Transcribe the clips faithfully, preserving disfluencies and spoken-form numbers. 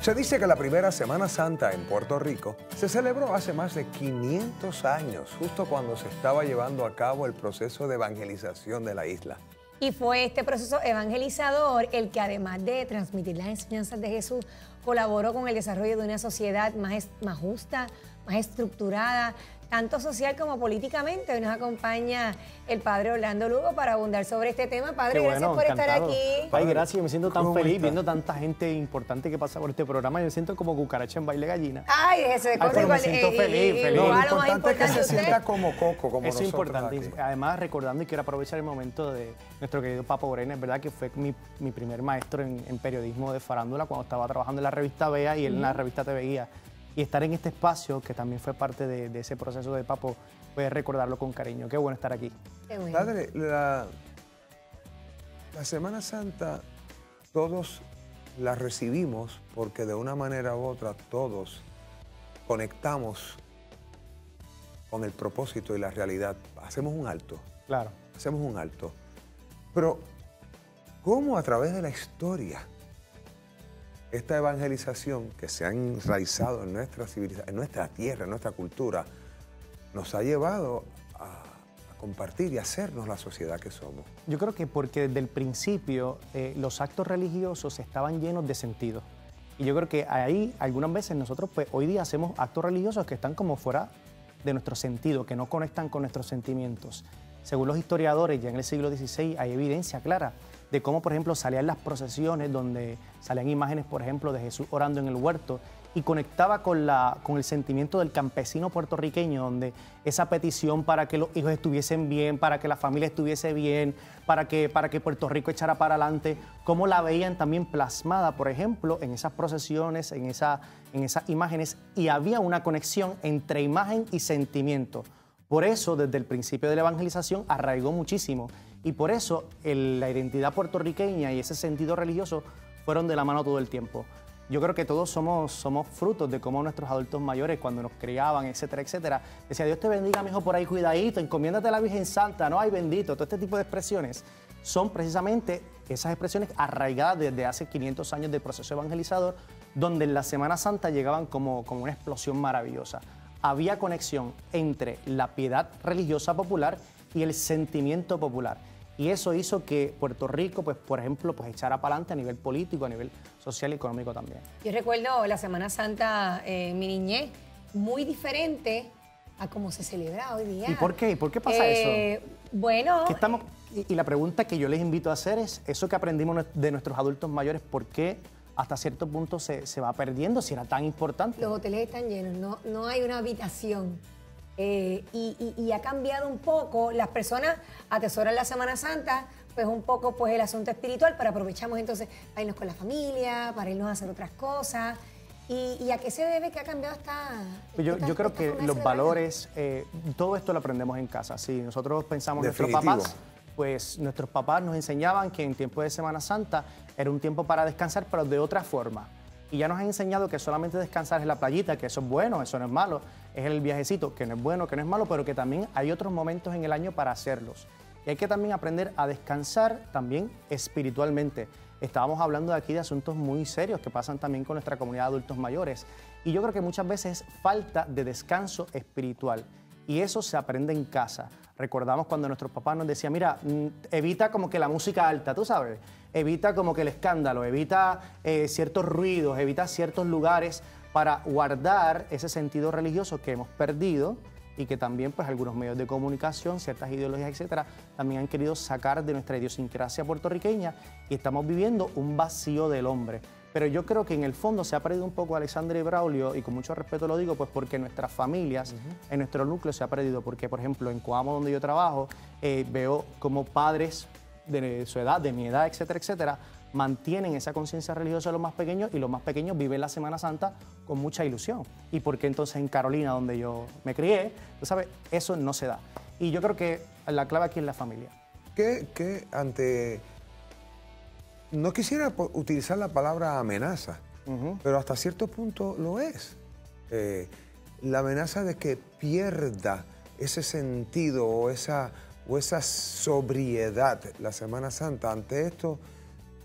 Se dice que la primera Semana Santa en Puerto Rico se celebró hace más de quinientos años, justo cuando se estaba llevando a cabo el proceso de evangelización de la isla. Y fue este proceso evangelizador el que, además de transmitir las enseñanzas de Jesús, colaboró con el desarrollo de una sociedad más, más justa, más estructurada, tanto social como políticamente. Hoy nos acompaña el padre Orlando Lugo para abundar sobre este tema. Padre, Qué gracias bueno, por encantado. estar aquí. Ay, gracias, yo me siento tan feliz está? viendo tanta gente importante que pasa por este programa. Yo me siento como cucaracha en baile gallina. Ay, ese Ay, pero me siento feliz, feliz. No, lo igual, lo más importante es que se usted. sienta como Coco, como Eso es nosotros importante. aquí. Además, recordando, y quiero aprovechar el momento de nuestro querido Papa Morena, es verdad que fue mi, mi primer maestro en, en periodismo de farándula cuando estaba trabajando en la revista Bea y él en la revista T V Guía. Y estar en este espacio, que también fue parte de, de ese proceso de Papo, puedes recordarlo con cariño. Qué bueno estar aquí. Qué bueno. Padre, la, la Semana Santa todos la recibimos porque de una manera u otra todos conectamos con el propósito y la realidad. Hacemos un alto, Claro. hacemos un alto. Pero, ¿cómo a través de la historia esta evangelización que se ha enraizado en nuestra civilización, en nuestra tierra, en nuestra cultura, nos ha llevado a, a compartir y hacernos la sociedad que somos? Yo creo que porque desde el principio eh, los actos religiosos estaban llenos de sentido. Y yo creo que ahí algunas veces nosotros pues, hoy día hacemos actos religiosos que están como fuera de nuestro sentido, que no conectan con nuestros sentimientos. Según los historiadores, ya en el siglo dieciséis hay evidencia clara de cómo, por ejemplo, salían las procesiones donde salían imágenes, por ejemplo, de Jesús orando en el huerto y conectaba con, la, con el sentimiento del campesino puertorriqueño, donde esa petición para que los hijos estuviesen bien, para que la familia estuviese bien, para que, para que Puerto Rico echara para adelante, cómo la veían también plasmada, por ejemplo, en esas procesiones, en, esa, en esas imágenes, y había una conexión entre imagen y sentimiento. Por eso, desde el principio de la evangelización, arraigó muchísimo. Y por eso el, la identidad puertorriqueña y ese sentido religioso fueron de la mano todo el tiempo. Yo creo que todos somos, somos frutos de cómo nuestros adultos mayores, cuando nos criaban, etcétera, etcétera, decía, Dios te bendiga, mi hijo, por ahí, cuidadito, encomiéndate a la Virgen Santa, no, ay, bendito. Todo este tipo de expresiones son precisamente esas expresiones arraigadas desde hace quinientos años del proceso evangelizador, donde en la Semana Santa llegaban como, como una explosión maravillosa. Había conexión entre la piedad religiosa popular y el sentimiento popular. Y eso hizo que Puerto Rico, pues, por ejemplo, pues, echara para adelante a nivel político, a nivel social y económico también. Yo recuerdo la Semana Santa eh, en mi niñez, muy diferente a cómo se celebra hoy día. ¿Y por qué? ¿Por qué pasa Eh, eso? Bueno, ¿Qué estamos, y, y la pregunta que yo les invito a hacer es, eso que aprendimos de nuestros adultos mayores, ¿por qué hasta cierto punto se, se va perdiendo si era tan importante? los hoteles están llenos, no, no hay una habitación. Eh, y, y, y ha cambiado un poco. Las personas atesoran la Semana Santa, pues un poco pues el asunto espiritual, pero aprovechamos entonces para irnos con la familia, para irnos a hacer otras cosas. ¿Y, y a qué se debe que ha cambiado esta Pues yo, esta- yo creo esta que forma de los celebrar? valores, eh, todo esto lo aprendemos en casa. Si nosotros pensamos en nuestros Definitivo. papás, pues nuestros papás nos enseñaban que en tiempo de Semana Santa era un tiempo para descansar, pero de otra forma. Y ya nos han enseñado que solamente descansar es la playita, que eso es bueno, eso no es malo. Es el viajecito, que no es bueno, que no es malo, pero que también hay otros momentos en el año para hacerlos. Y hay que también aprender a descansar también espiritualmente. Estábamos hablando de aquí de asuntos muy serios que pasan también con nuestra comunidad de adultos mayores. Y yo creo que muchas veces es falta de descanso espiritual. Y eso se aprende en casa. Recordamos cuando nuestros papás nos decían, mira, mm, evita como que la música alta, tú sabes, evita como que el escándalo, evita eh, ciertos ruidos, evita ciertos lugares para guardar ese sentido religioso que hemos perdido y que también pues algunos medios de comunicación, ciertas ideologías, etcétera, también han querido sacar de nuestra idiosincrasia puertorriqueña y estamos viviendo un vacío del hombre. Pero yo creo que en el fondo se ha perdido un poco Alexandre y Braulio, y con mucho respeto lo digo, pues porque en nuestras familias, uh-huh. en nuestro núcleo se ha perdido. Porque, por ejemplo, en Coamo, donde yo trabajo, eh, veo como padres de su edad, de mi edad, etcétera, etcétera, mantienen esa conciencia religiosa de los más pequeños y los más pequeños viven la Semana Santa con mucha ilusión. ¿Y por qué entonces en Carolina, donde yo me crié, tú sabes, eso no se da? Y yo creo que la clave aquí es la familia. ¿Qué, qué ante... No quisiera utilizar la palabra amenaza, uh-huh. pero hasta cierto punto lo es. Eh, la amenaza de que pierda ese sentido o esa, o esa sobriedad la Semana Santa. Ante esto,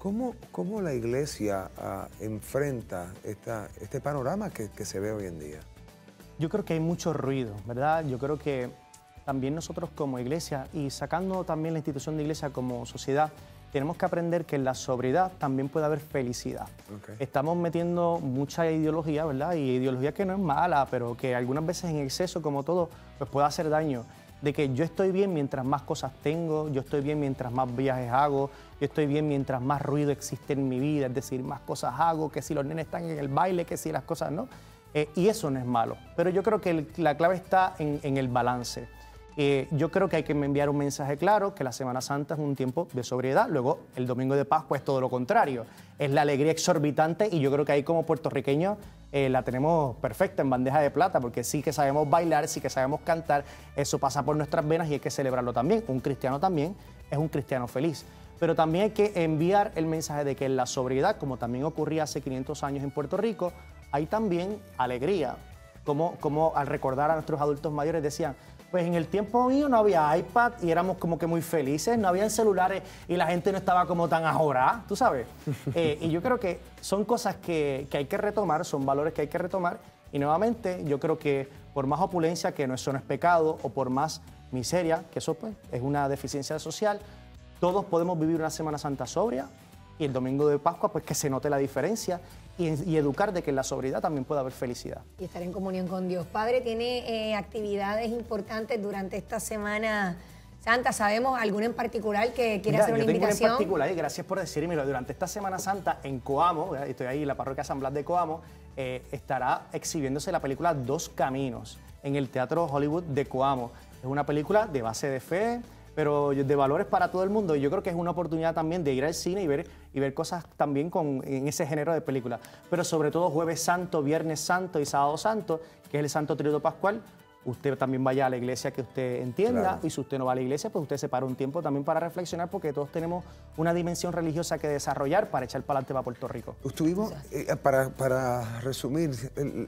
¿Cómo, cómo la iglesia uh, enfrenta esta, este panorama que, que se ve hoy en día? Yo creo que hay mucho ruido, ¿verdad? Yo creo que también nosotros como iglesia y sacando también la institución de iglesia como sociedad, tenemos que aprender que en la sobriedad también puede haber felicidad. Okay. Estamos metiendo mucha ideología, ¿verdad? Y ideología que no es mala, pero que algunas veces en exceso, como todo, pues puede hacer daño. De que yo estoy bien mientras más cosas tengo, yo estoy bien mientras más viajes hago, yo estoy bien mientras más ruido existe en mi vida, es decir, más cosas hago, que si los nenes están en el baile, que si las cosas no. Eh, y eso no es malo. Pero yo creo que el, la clave está en, en el balance. Eh, yo creo que hay que enviar un mensaje claro, que la Semana Santa es un tiempo de sobriedad, luego el Domingo de Pascua es todo lo contrario, es la alegría exorbitante y yo creo que ahí como puertorriqueños eh, la tenemos perfecta en bandeja de plata, porque sí que sabemos bailar, sí que sabemos cantar, eso pasa por nuestras venas y hay que celebrarlo también. Un cristiano también es un cristiano feliz. Pero también hay que enviar el mensaje de que en la sobriedad, como también ocurría hace quinientos años en Puerto Rico, hay también alegría, como, como al recordar a nuestros adultos mayores decían, pues en el tiempo mío no había iPad y éramos como que muy felices, no habían celulares y la gente no estaba como tan ajorada, tú sabes. Eh, y yo creo que son cosas que, que hay que retomar, son valores que hay que retomar. Y nuevamente yo creo que por más opulencia, que no, eso no es pecado, o por más miseria, que eso pues es una deficiencia social, todos podemos vivir una Semana Santa sobria y el Domingo de Pascua pues que se note la diferencia. Y, y educar de que en la sobriedad también puede haber felicidad. Y estar en comunión con Dios. Padre, ¿tiene eh, actividades importantes durante esta Semana Santa? ¿Sabemos alguna en particular que quiere Mira, hacer una yo tengo invitación? Una en particular, y gracias por decirme, durante esta Semana Santa en Coamo, estoy ahí en la parroquia San Blas de Coamo, eh, estará exhibiéndose la película Dos Caminos en el Teatro Hollywood de Coamo. Es una película de base de fe, pero de valores para todo el mundo. Y yo creo que es una oportunidad también de ir al cine y ver, y ver cosas también con, en ese género de película. Pero sobre todo Jueves Santo, Viernes Santo y Sábado Santo, que es el Santo Tríodo Pascual, usted también vaya a la iglesia que usted entienda. Claro. Y si usted no va a la iglesia, pues usted se para un tiempo también para reflexionar, porque todos tenemos una dimensión religiosa que desarrollar para echar para adelante para Puerto Rico. Estuvimos, eh, para, para resumir, el,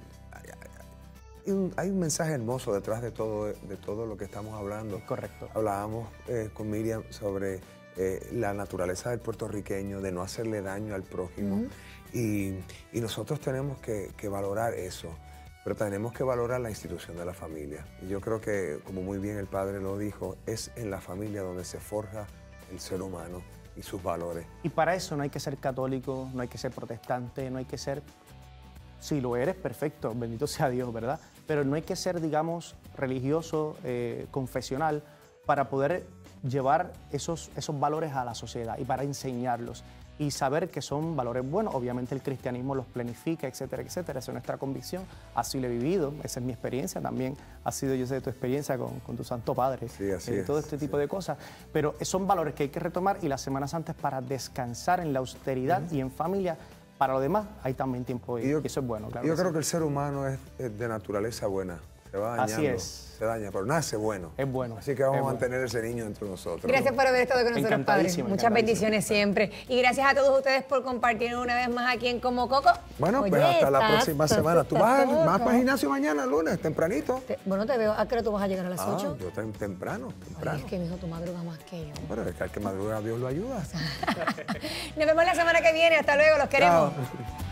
Hay un, hay un mensaje hermoso detrás de todo, de todo lo que estamos hablando. Correcto. Hablábamos eh, con Miriam sobre eh, la naturaleza del puertorriqueño, de no hacerle daño al prójimo. Uh-huh. y, y nosotros tenemos que, que valorar eso, pero tenemos que valorar la institución de la familia. Y yo creo que, como muy bien el padre lo dijo, es en la familia donde se forja el ser humano y sus valores. Y para eso no hay que ser católico, no hay que ser protestante, no hay que ser... Si lo eres, perfecto, bendito sea Dios, ¿verdad? Pero no hay que ser, digamos, religioso, eh, confesional, para poder llevar esos, esos valores a la sociedad y para enseñarlos. Y saber que son valores buenos. Obviamente el cristianismo los planifica, etcétera, etcétera. Esa es nuestra convicción. Así lo he vivido, esa es mi experiencia. También ha sido, yo sé, tu experiencia con, con tu Santo Padre. Sí, así eh, es. Todo este tipo sí. de cosas. Pero son valores que hay que retomar y la Semana Santa es para descansar en la austeridad uh-huh. y en familia. Para lo demás, hay también tiempo y, y, yo, y eso es bueno. Claro yo que creo sí. que el ser humano es, es de naturaleza buena. Se va dañando, Así es. Se daña, pero nace bueno. Es bueno. Así que vamos a bueno. mantener ese niño entre nosotros. Gracias ¿no? por haber estado con nosotros, padre. Muchas bendiciones siempre. Y gracias a todos ustedes por compartir una vez más aquí en Como Coco. Bueno, Oye, pues hasta la próxima semana. ¿Tú vas, vas para el gimnasio mañana, lunes, tempranito? Te, bueno, te veo. ¿A qué hora tú vas a llegar a las ah, ocho? Yo tem temprano, temprano. Ay, es que, mijo, tú madrugas más que yo. Pero es que al que madruga Dios lo ayuda. Nos vemos la semana que viene. Hasta luego. Los queremos. Chao.